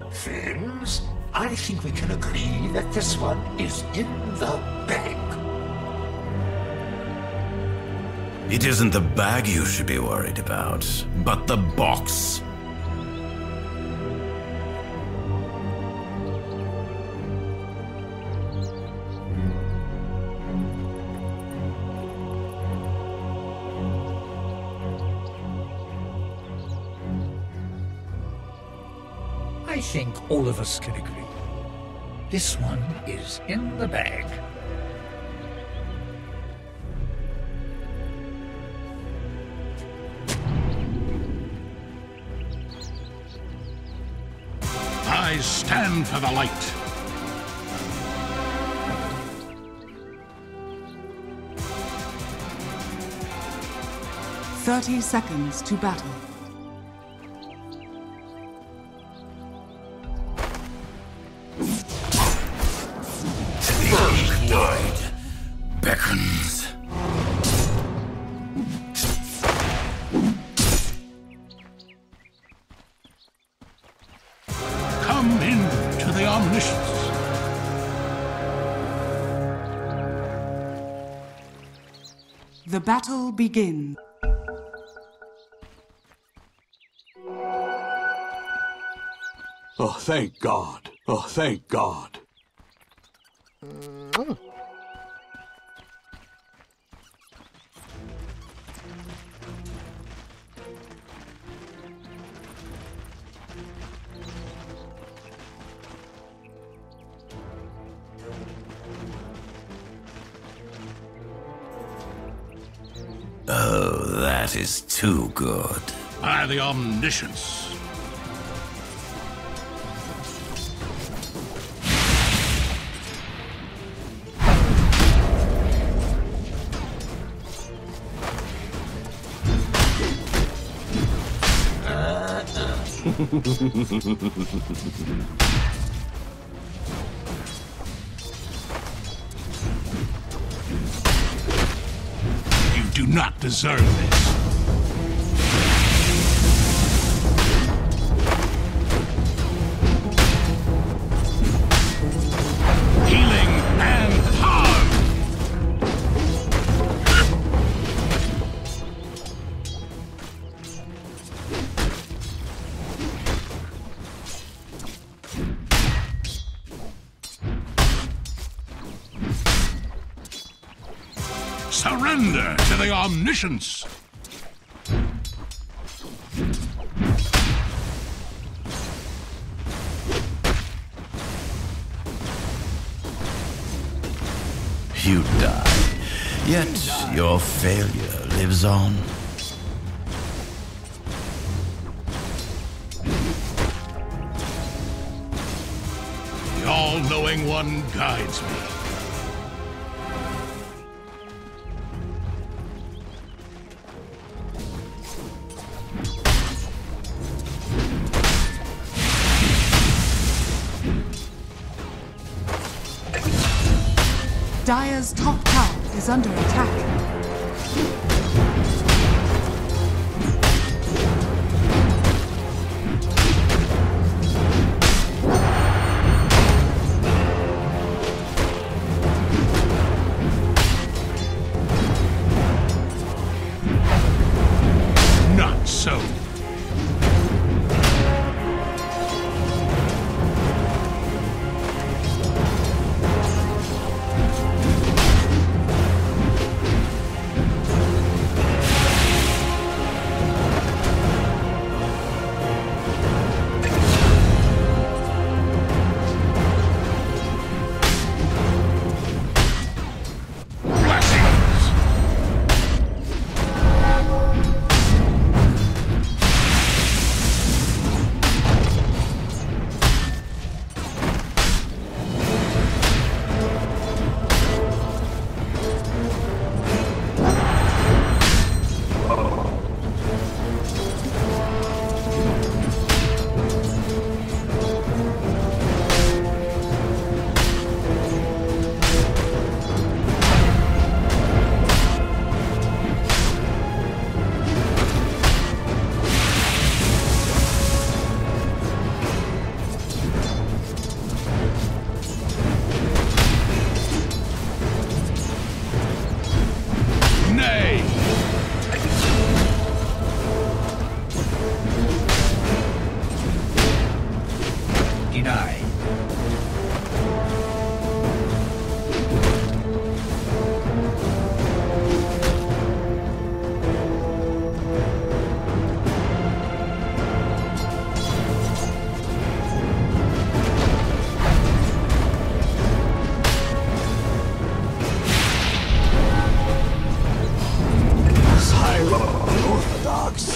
Friends, I think we can agree that this one is in the bag. It isn't the bag you should be worried about, but the box. I think all of us can agree. This one is in the bag. I stand for the light. "30 seconds to battle." The tide beckons. Come into the omniscience. The battle begins. Oh, thank God. Oh, thank God. Oh, that is too good. By the omniscience. You do not deserve this. Healing and harm. Surrender to the omniscience. You die, yet your failure lives on. The all-knowing one guides me. Dire's top tower is under attack. Not so. Blessings. dogs.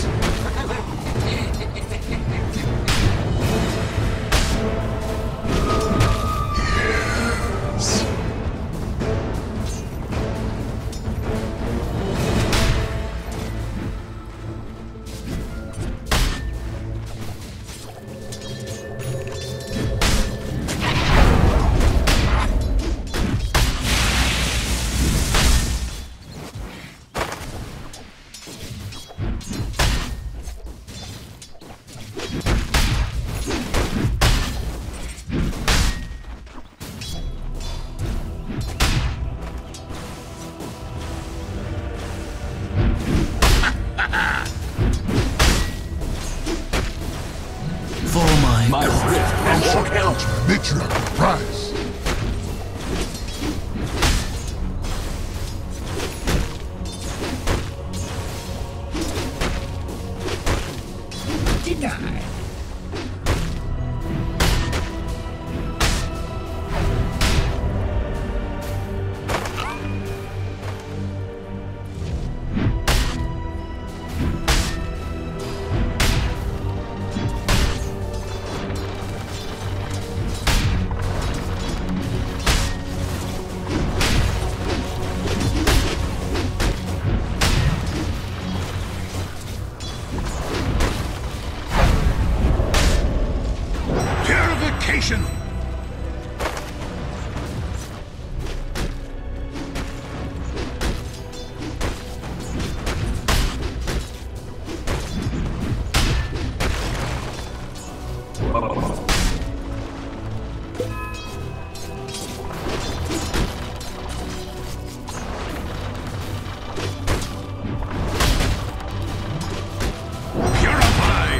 Mitra, rise. Deny. Purification! Purified!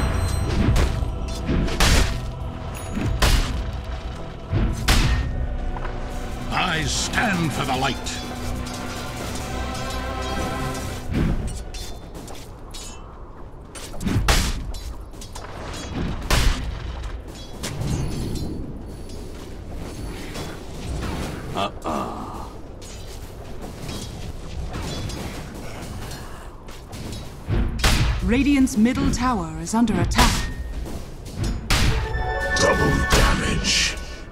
I stand for the light. Radiant's middle tower is under attack. Double damage.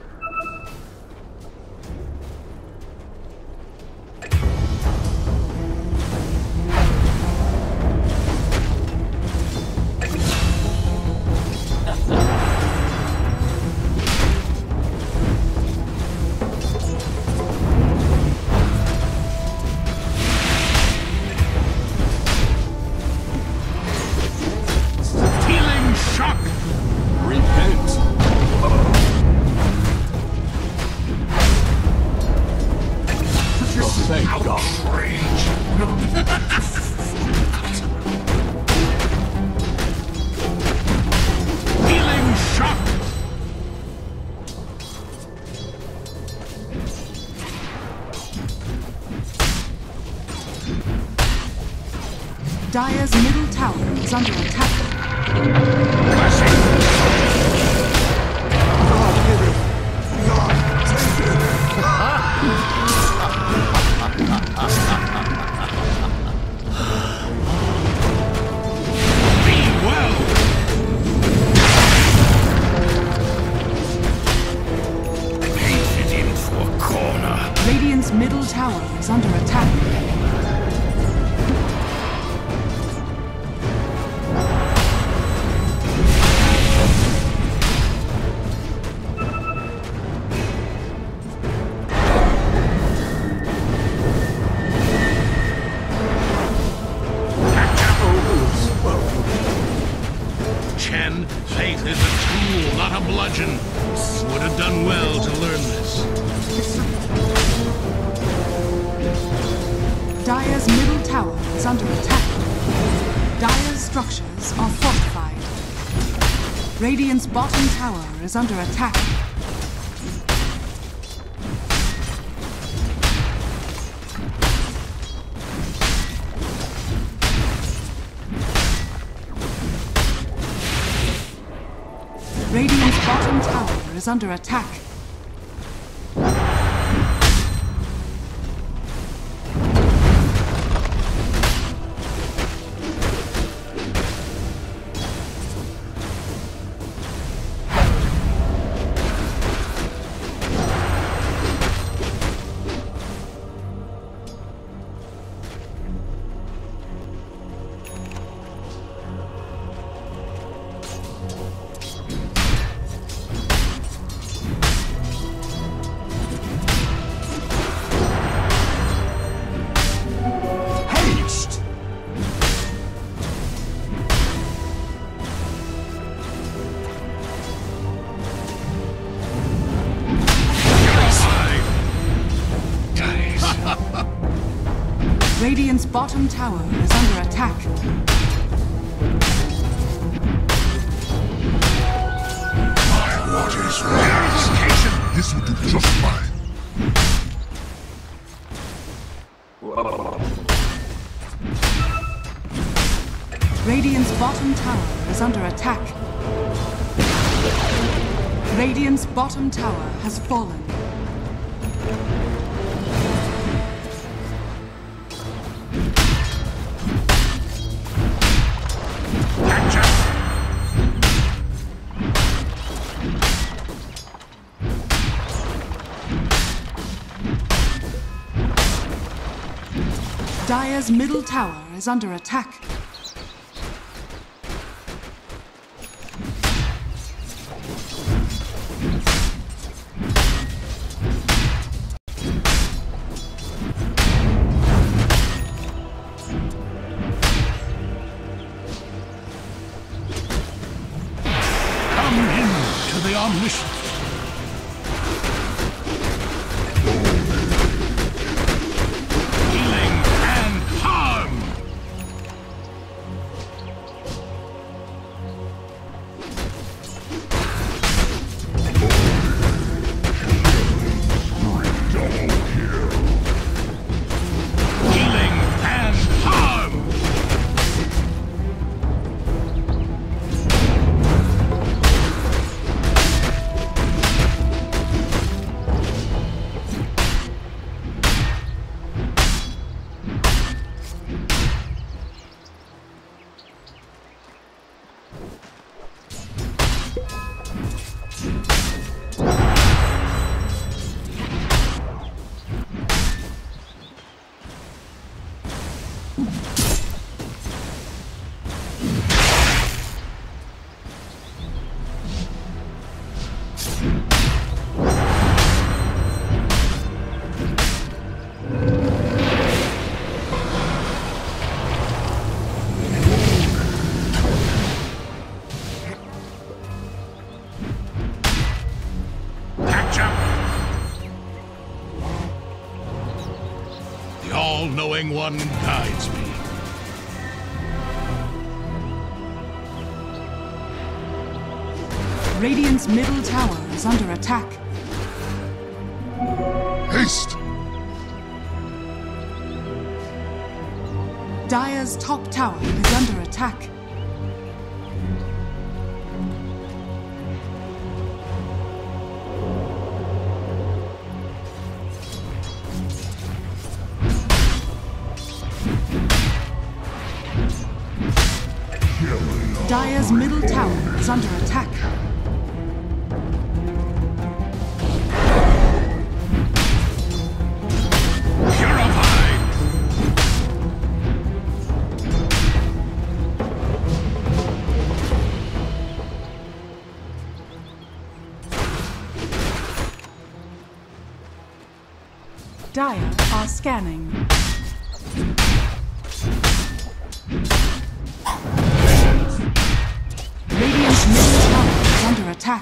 Healing shock. Repent. Oh, thank God. Healing shock. Dire's middle tower is under attack. Be well. Paste it into a corner. Radiant's middle tower is under attack. Chen, faith is a tool, not a bludgeon. You would have done well to learn this. Dire's middle tower is under attack. Dire's structures are fortified. Radiant's bottom tower is under attack. Radiant's bottom tower is under attack. bottom tower is under attack. What is purification? This will do just fine. Radiant's bottom tower is under attack. Radiant's bottom tower has fallen. Dire's middle tower is under attack. Come in to the omniscient. All-knowing one guides me. Radiant's middle tower is under attack. Haste! Dire's top tower is under attack. Dire's middle tower is under attack. Purified! Dire are scanning. Radiant's middle tower is under attack.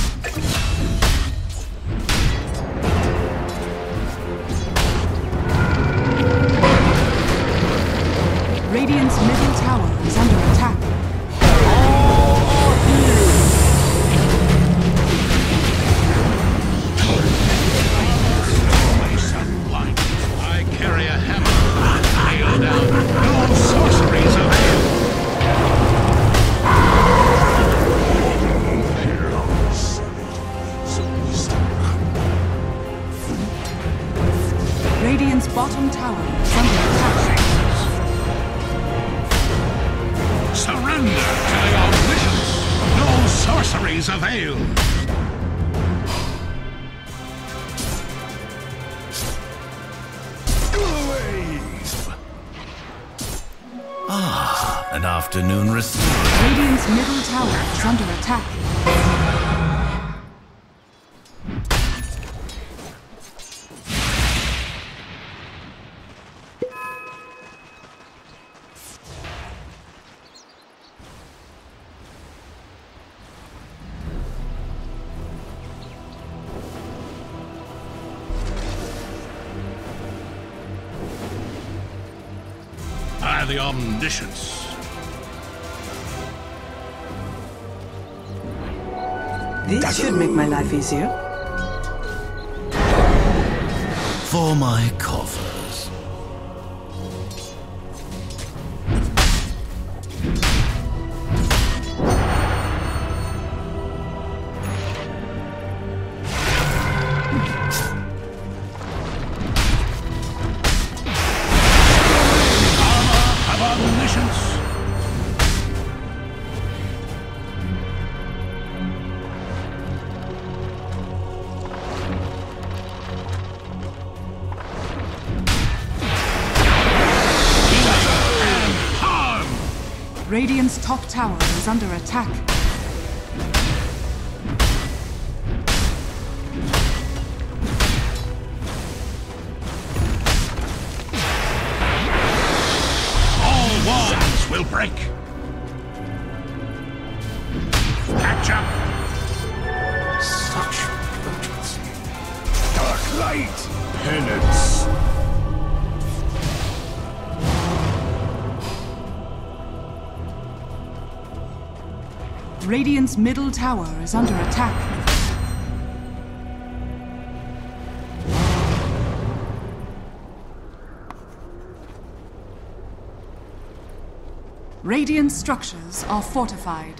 Radiant's middle tower is under attack. I carry a hammer. Nail down. No sorceries avail. Radiant's bottom tower is under attack. Surrender to the omniscience. No sorceries avail. An afternoon restored. Radiant's middle tower is under attack. the Omniscience. This should make my life easier. For my coffers. Radiant's top tower is under attack. All wands will break. Patch up. Such urgency. Dark light. Penance. Radiant's middle tower is under attack. Radiant structures are fortified.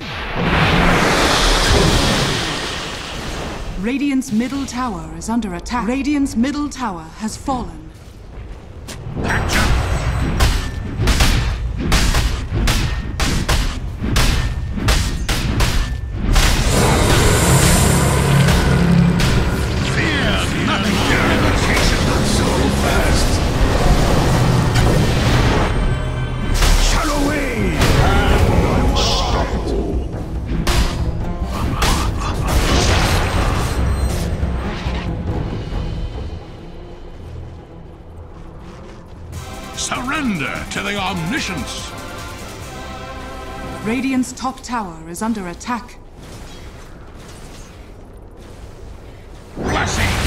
Radiant's middle tower is under attack. Radiant's middle tower has fallen. Patch up. Surrender to the Omniscience! Radiant's top tower is under attack. Blessing!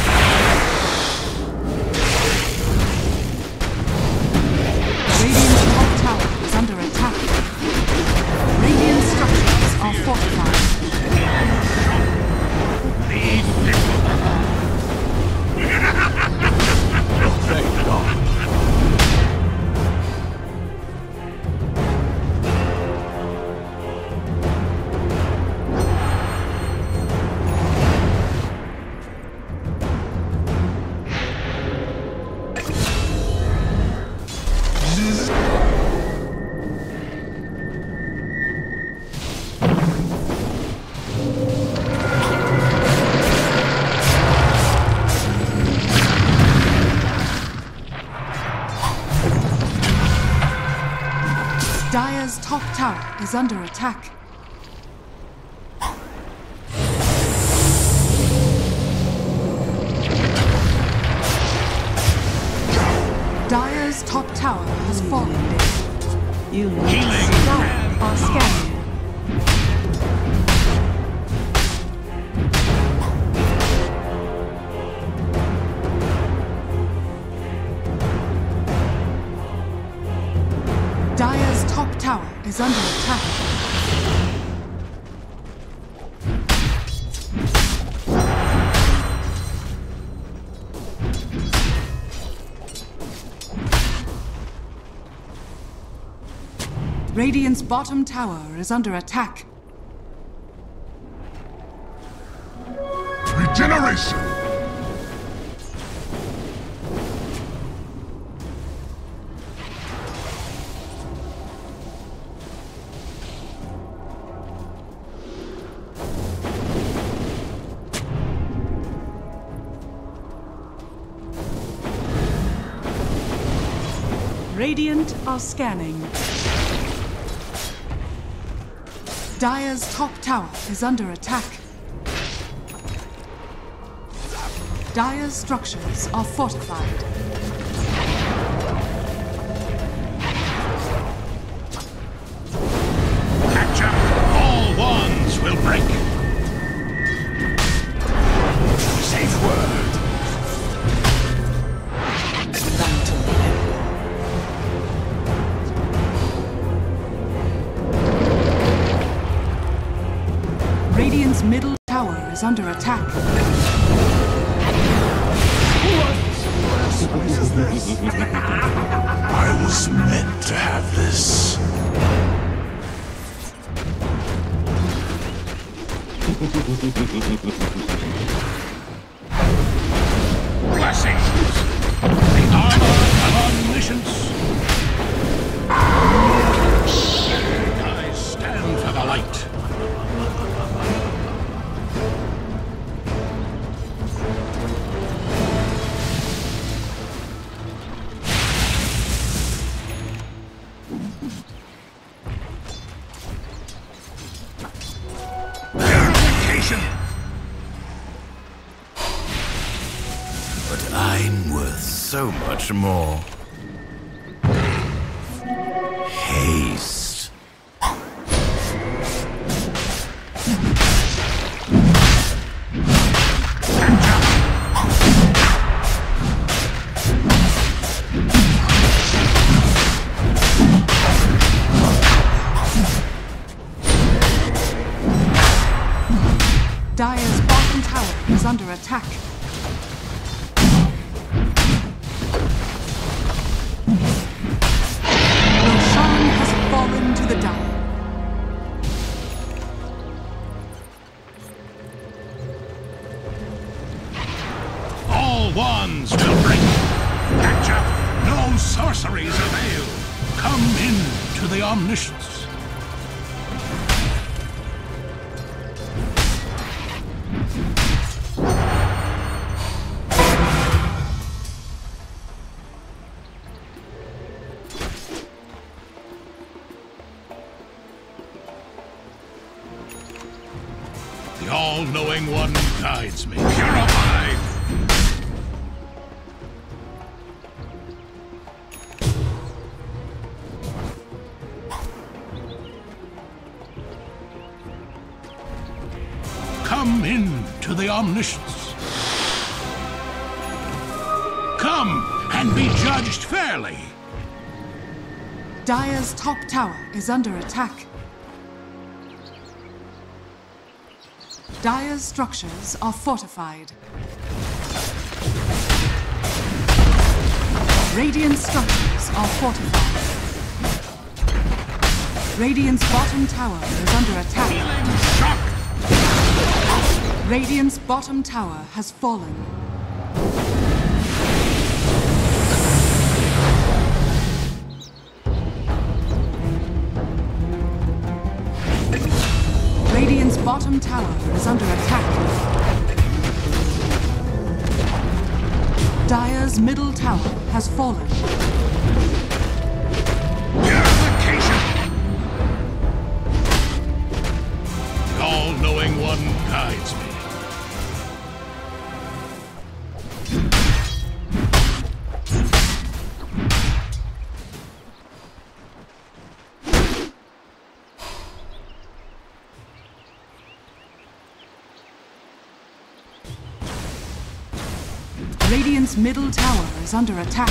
Radiant's top tower is under attack. Radiant structures are fortified. Thank God. Dire's top tower is under attack. Dire's top tower has fallen. You need Healing! Dire are scanning. Dire's top tower is under attack. Radiant's bottom tower is under attack. Regeneration! Radiant are scanning. Dire's top tower is under attack. Dire's structures are fortified. Patch up! All wands will break! Safe word! tower is under attack. I was meant to have this. Blessings! The armor of omniscience! I stand for the light. Purification! But I'm worth so much more. Haste. Dire's bottom tower is under attack. Roshan has fallen to the Dire. All wands will break. Catch up. No sorceries avail. Come in to the omniscience. The all-knowing one guides me. Purify! Come in to the omniscience. Come and be judged fairly. Dire's top tower is under attack. Dire's structures are fortified. Radiant structures are fortified. Radiant's bottom tower is under attack. Healing shock! Radiant's bottom tower has fallen. Radiant's bottom tower is under attack. Dire's middle tower has fallen. Purification! The all-knowing one guides me. Radiant's middle tower is under attack.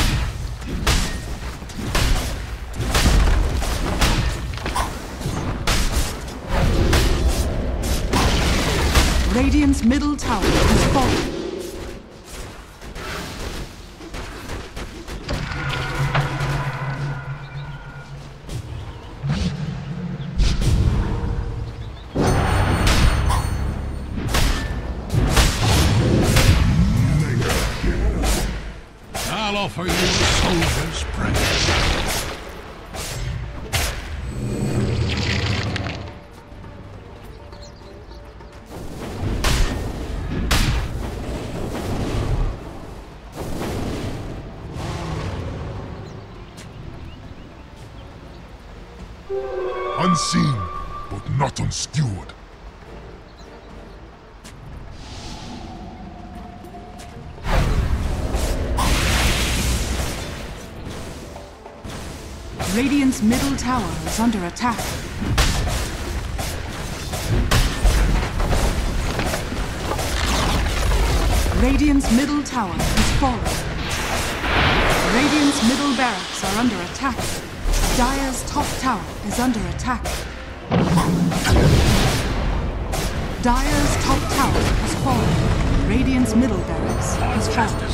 Radiant's middle tower has fallen. I'll offer you a soldier's prayer. Unseen, but not unskewered. Radiant's middle tower is under attack. Radiant's middle tower has fallen. Radiant's middle barracks are under attack. Dire's top tower is under attack. Dire's top tower has fallen. Radiant's middle barracks has fallen.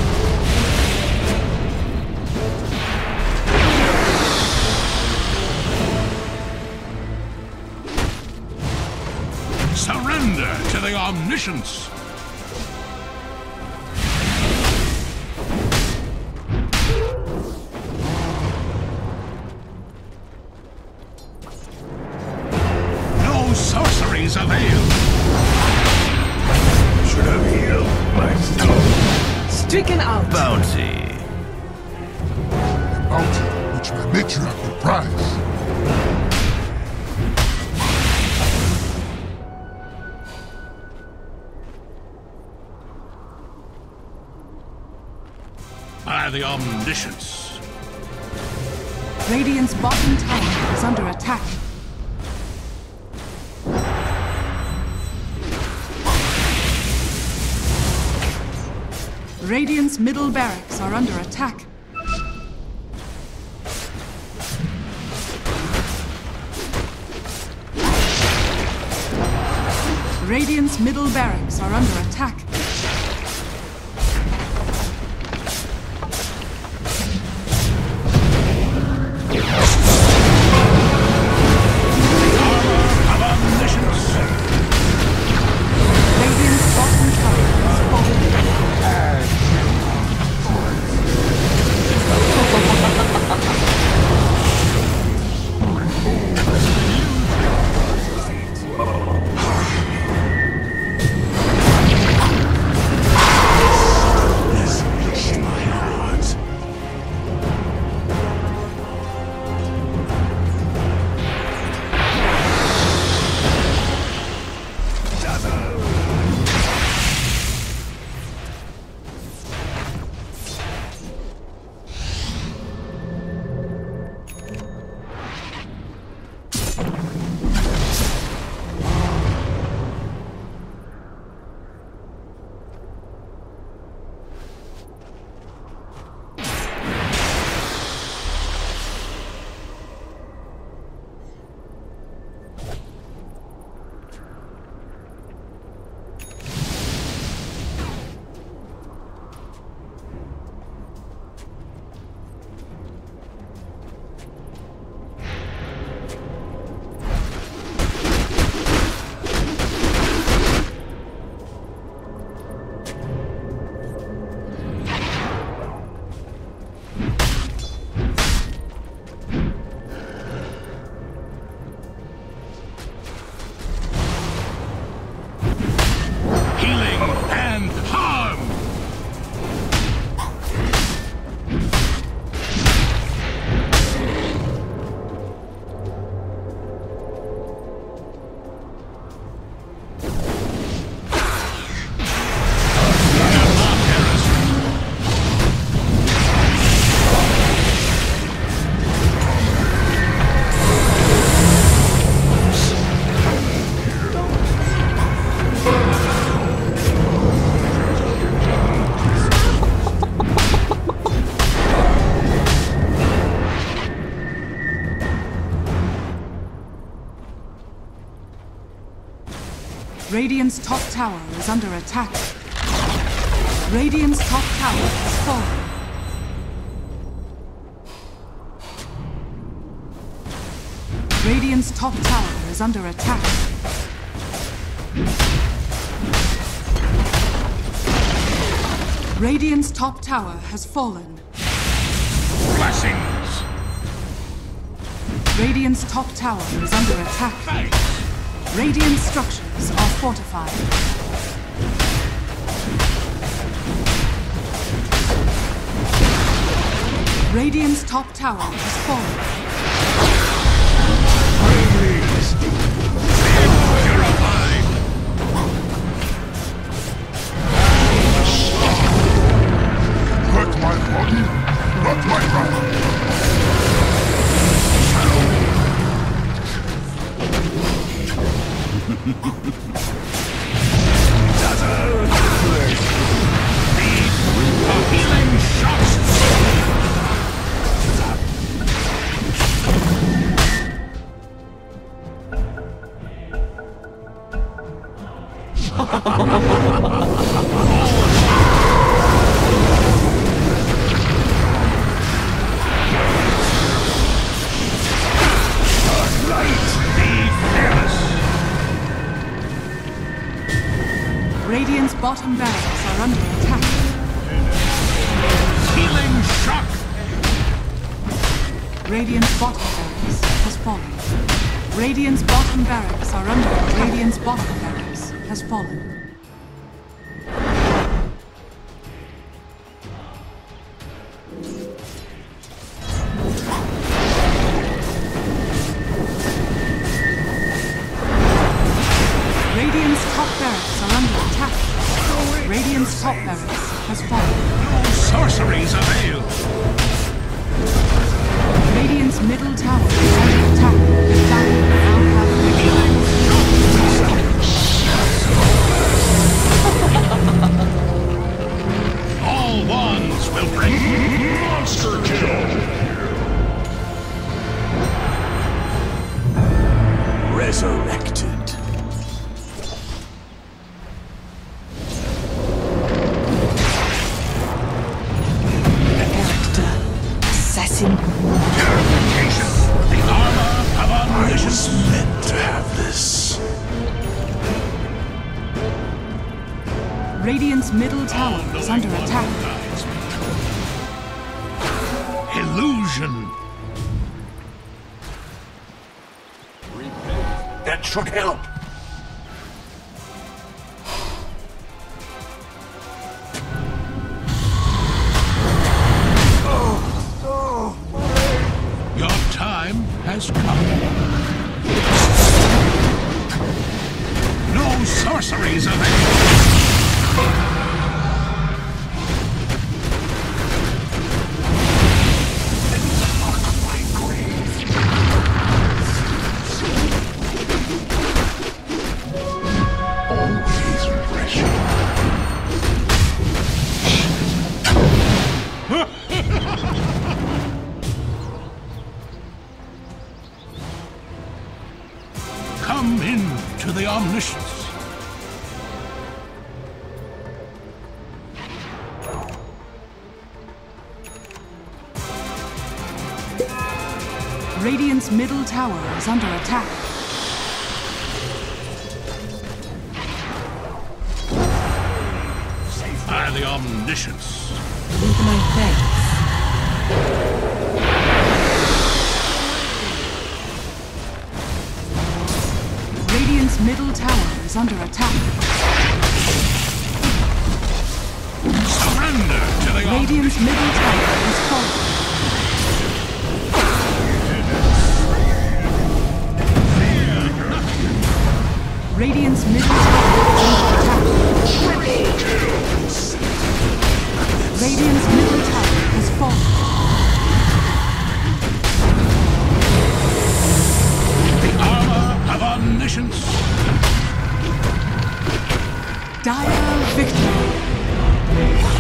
Surrender to the omniscience! No sorceries avail! Should have healed myself. Stricken out. Bounty. The bounty which my matriarch will prize. By the omniscience. Radiant's bottom tower is under attack. Radiant's middle barracks are under attack. Radiant's middle barracks are under attack. Radiant's bottom tower is falling. Radiant's top tower is under attack. Radiant's top tower has fallen. Radiant's top tower is under attack. Radiant's top tower has fallen. Blessings! Radiant's top tower is under attack. Thanks! Radiant structures are fortified. Radiant's top tower has fallen. Purified! Hurt my body, not my mind. Healing shots! Radiant's bottom barracks are under attack. Healing shock! Radiant's bottom barracks has fallen. Radiant's bottom barracks are under attack. Radiant's bottom barracks has fallen. Radiant's top barracks are under attack. Radiant's top barracks has fallen. No sorceries avail! Radiant's middle tower is under attack. The Dire now have Healing shock! All wands will bring monster kill! Resurrected. Assassin. Purification! The armor of I omniscience! was meant to have this. Radiant's middle tower is under attack. Illusion! That should help. Your time has come. No sorceries avail! Always refreshing. Come in to the omniscience. Radiant's middle tower is under attack. By the omniscience. With my thanks. Radiant's middle tower is under attack. Surrender to the Radiant's middle tower is fallen. Radiant's middle tower is under attack. Radiant's middle tower has fallen. The armor of omniscience. Dire victory.